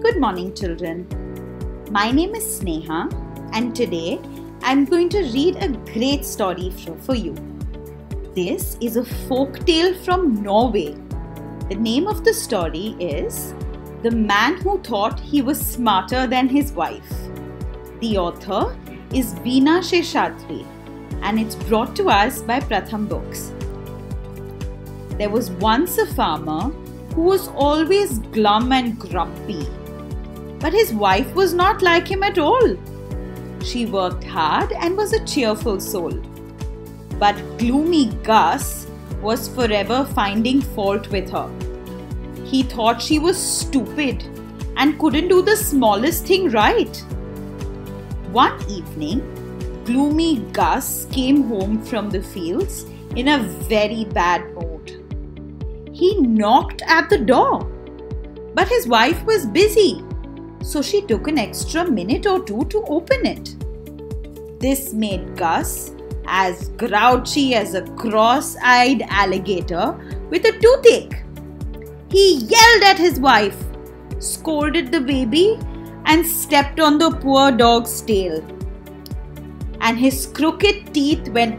Good morning, children. My name is Sneha, and today I'm going to read a great story for you. This is a folk tale from Norway. The name of the story is The Man Who Thought He Was Smarter Than His Wife. The author is Veena Seshadri, and it's brought to us by Pratham Books. There was once a farmer who was always glum and grumpy. But his wife was not like him at all. She worked hard and was a cheerful soul. But gloomy Gus was forever finding fault with her. He thought she was stupid and couldn't do the smallest thing right. One evening, gloomy Gus came home from the fields in a very bad mood. He knocked at the door, but his wife was busy, so she took an extra minute or two to open it. This made Gus as grouchy as a cross-eyed alligator with a toothache. He yelled at his wife, scolded the baby, and stepped on the poor dog's tail. And his crooked teeth went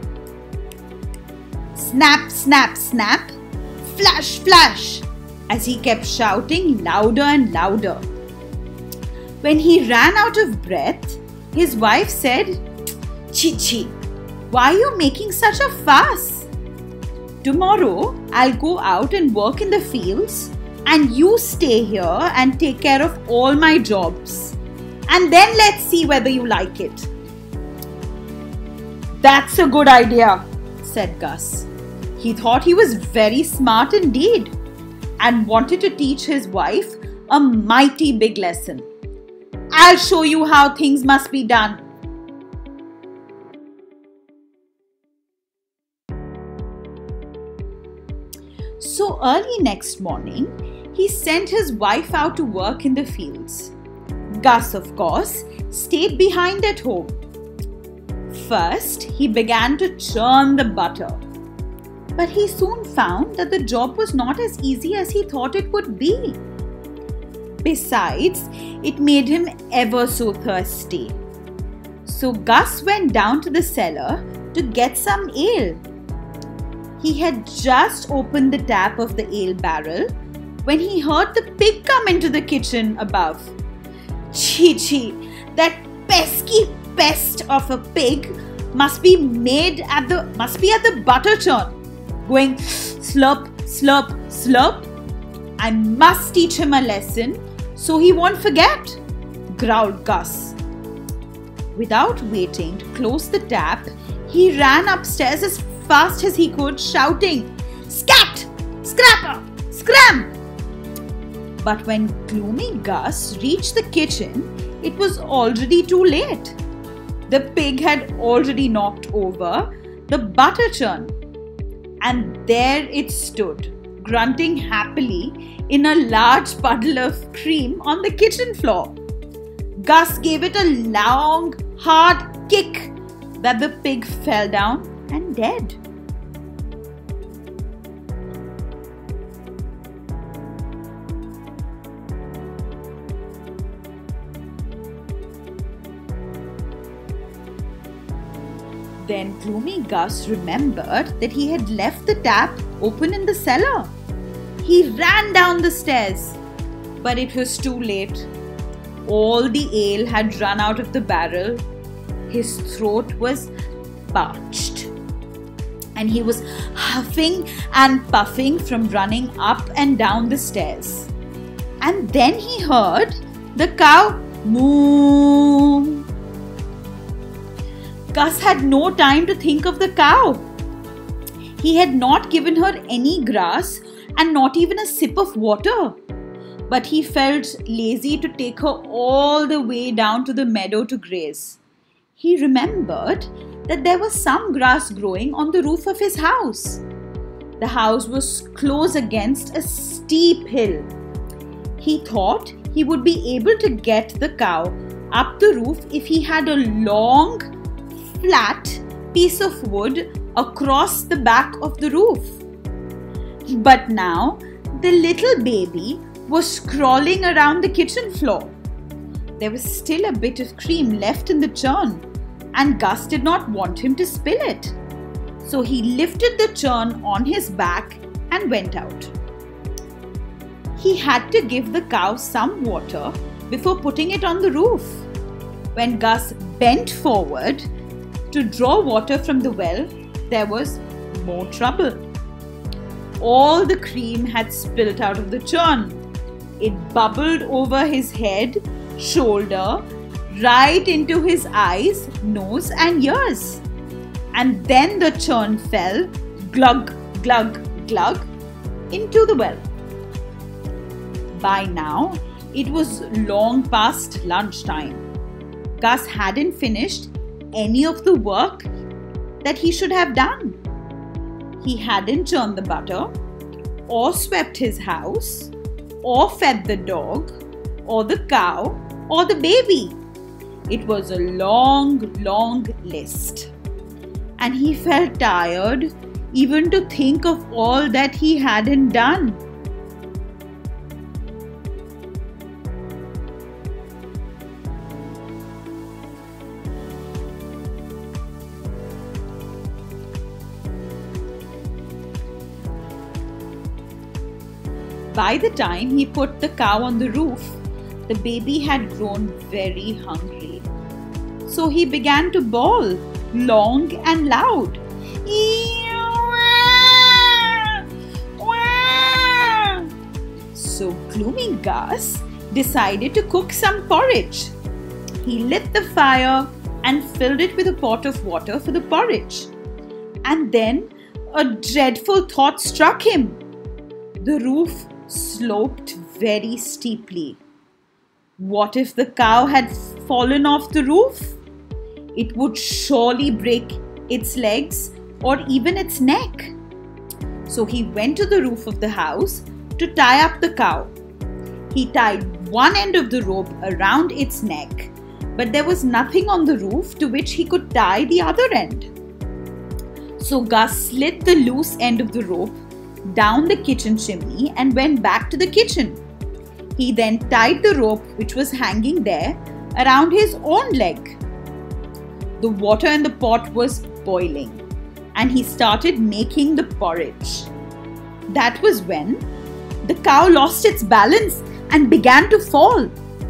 snap, snap, snap, flash, flash, as he kept shouting louder and louder. When he ran out of breath, his wife said, "Chi, why are you making such a fuss? Tomorrow I'll go out and work in the fields, and you stay here and take care of all my jobs. And then let's see whether you like it." "That's a good idea," said Gus. He thought he was very smart indeed and wanted to teach his wife a mighty big lesson. "I'll show you how things must be done." So early next morning, he sent his wife out to work in the fields. Gus, of course, stayed behind at home. First, he began to churn the butter. But he soon found that the job was not as easy as he thought it would be. Besides, it made him ever so thirsty. So Gus went down to the cellar to get some ale. He had just opened the tap of the ale barrel when he heard the pig come into the kitchen above. Chi, that pesky pest of a pig must be at the butter churn, going slurp, slurp, slurp. "I must teach him a lesson so he won't forget," growled Gus. Without waiting to close the tap, he ran upstairs as fast as he could, shouting, "Scat! Scrapper! Scram!" But when gloomy Gus reached the kitchen, it was already too late. The pig had already knocked over the butter churn, and there it stood, grunting happily in a large puddle of cream on the kitchen floor. Gus gave it a long, hard kick that the pig fell down and dead. Then gloomy Gus remembered that he had left the tap open in the cellar. He ran down the stairs, but it was too late. All the ale had run out of the barrel. His throat was parched, and he was huffing and puffing from running up and down the stairs. And then he heard the cow moo. Gus had no time to think of the cow. He had not given her any grass and not even a sip of water. But he felt lazy to take her all the way down to the meadow to graze. He remembered that there was some grass growing on the roof of his house. The house was close against a steep hill. He thought he would be able to get the cow up the roof if he had a long, flat piece of wood across the back of the roof. But now the little baby was crawling around the kitchen floor. There was still a bit of cream left in the churn, and Gus did not want him to spill it. So he lifted the churn on his back and went out. He had to give the cow some water before putting it on the roof. When Gus bent forward to draw water from the well, there was more trouble. All the cream had spilt out of the churn. It bubbled over his head, shoulder, right into his eyes, nose and ears. And then the churn fell, glug, glug, glug, into the well. By now, it was long past lunchtime. Gus hadn't finished any of the work that he should have done. He hadn't churned the butter, or swept his house, or fed the dog, or the cow, or the baby. It was a long, long list. And he felt tired even to think of all that he hadn't done. By the time he put the cow on the roof, the baby had grown very hungry. So he began to bawl, long and loud. So Gloomy Gus decided to cook some porridge. He lit the fire and filled it with a pot of water for the porridge. And then a dreadful thought struck him. The roof sloped very steeply. What if the cow had fallen off the roof? It would surely break its legs or even its neck. So he went to the roof of the house to tie up the cow. He tied one end of the rope around its neck, but there was nothing on the roof to which he could tie the other end. So Gus slid the loose end of the rope down the kitchen chimney and went back to the kitchen. He then tied the rope which was hanging there around his own leg. The water in the pot was boiling and he started making the porridge. That was when the cow lost its balance and began to fall.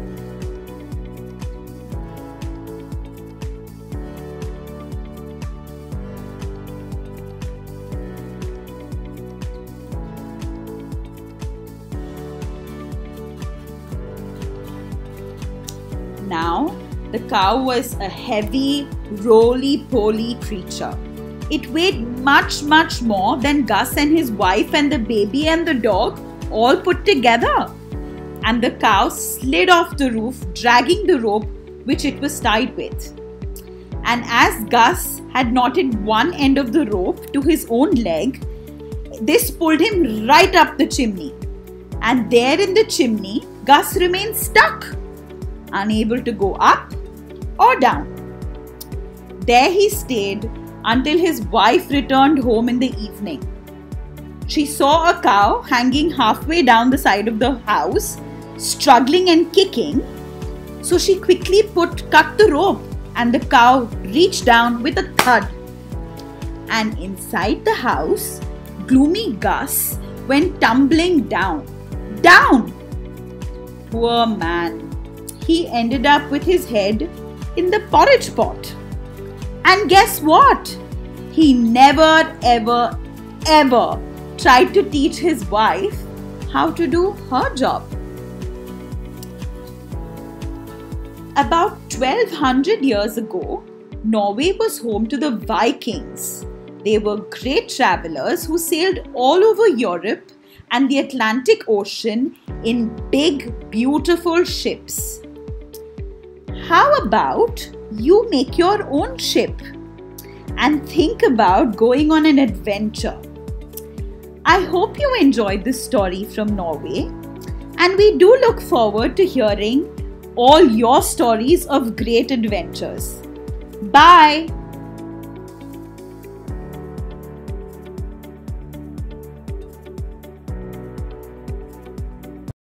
Now, the cow was a heavy, roly-poly creature. It weighed much more than Gus and his wife and the baby and the dog all put together. And the cow slid off the roof, dragging the rope which it was tied with. And as Gus had knotted one end of the rope to his own leg, this pulled him right up the chimney. And there in the chimney, Gus remained stuck, unable to go up or down. There he stayed until his wife returned home in the evening. She saw a cow hanging halfway down the side of the house, struggling and kicking. So she quickly cut the rope and the cow reached down with a thud. And inside the house, Gloomy Gus went tumbling down. Down! Poor man. He ended up with his head in the porridge pot. And guess what? He never ever tried to teach his wife how to do her job. About 1200 years ago, Norway was home to the Vikings. They were great travelers who sailed all over Europe and the Atlantic Ocean in big, beautiful ships. How about you make your own ship and think about going on an adventure? I hope you enjoyed this story from Norway, and we do look forward to hearing all your stories of great adventures. Bye!